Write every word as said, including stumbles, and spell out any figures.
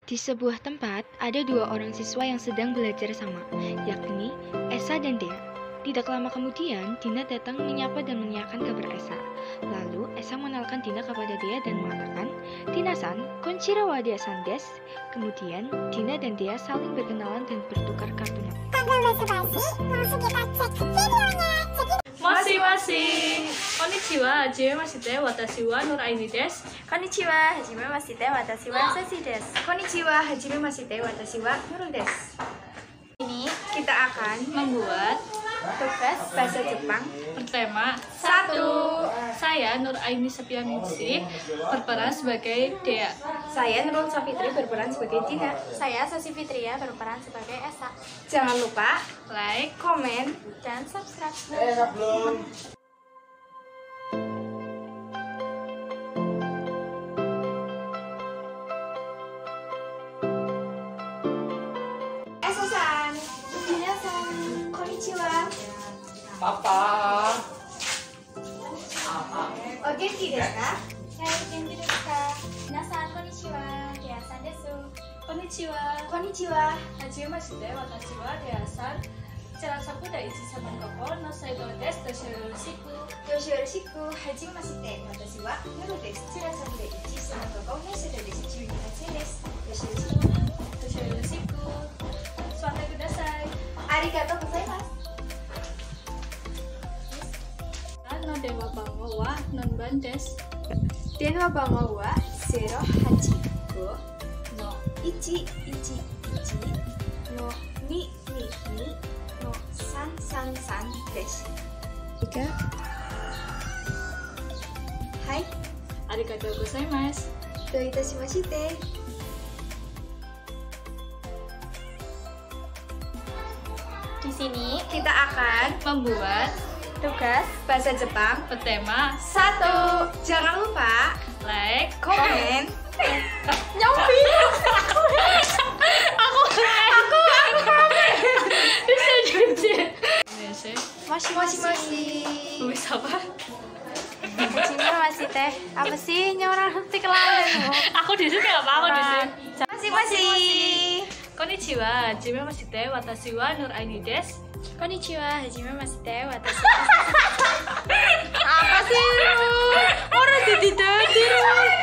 Di sebuah tempat, ada dua orang siswa yang sedang belajar sama, yakni Esa dan Dea. Tidak lama kemudian, Dina datang menyapa dan menanyakan kabar Esa. Lalu, Esa mengenalkan Dina kepada Dea dan mengatakan, "Dina-san, konnichiwa wa Dea-san desu." Kemudian, Dina dan Dea saling berkenalan dan bertukar kartu nama. Langsung kita cek videonya. Masing-masing. Konnichiwa, hajime mashite, watashi wa Nur Aini desu. Konnichiwa, hajime mashite, watashi wa Sesi desu. Konnichiwa, hajime mashite, watashi wa Nurul desu. Ini Kita akan Membuat tugas bahasa Jepang bertema satu. Saya Nur Aini Septianingsih berperan sebagai Dea. Saya Nurul Safitri berperan sebagai Dina. saya Sasi Fitria berperan sebagai Esa. Jangan lupa Like, komen. Dan subscribe. Esa-san, Dina-san, konnichiwa. Papa. O genki desu ka? Saya Genki desu ka? Minasan konnichiwa, Dea-san desu. konnichiwa. Konnichiwa. Hajime mashite, watashi wa Dea-san. Chirasaku daichi saban koko no Saido desu. Doshi yoroshiku. Doshi yoroshiku, hajime mashite, watashi wa Nurul desu. Chirasaku daichi saban koko no Saido desu.じゅうにがつです。Doshi yoroshiku. Doshi yoroshiku. Suwate kudasai. Arigatou gozaimasu. No dewa bango wa nonban desu. Denwa bango wa zero hachi go No. ichi ichi ichi no ni ni ni no san san san desu. Tiga. Hai, Arigatou gozaimasu. do itashimashite. Di sini Kita akan Membuat tugas bahasa Jepang bertema satu. Jangan lupa like, komen. nyambi. aku aku bisa jadi. Biasa. Moshi moshi moshi. Tulis apa? hajime mashite. Apa sih nyorang henti kelamin? Aku di sini apa? Aku di sini. Moshi moshi. Konnichiwa, hajime mashite, watashi wa Nur Aini desu. Konnichiwa, hajime mashite, watashi Apa sih lu? Orang jadi dadi.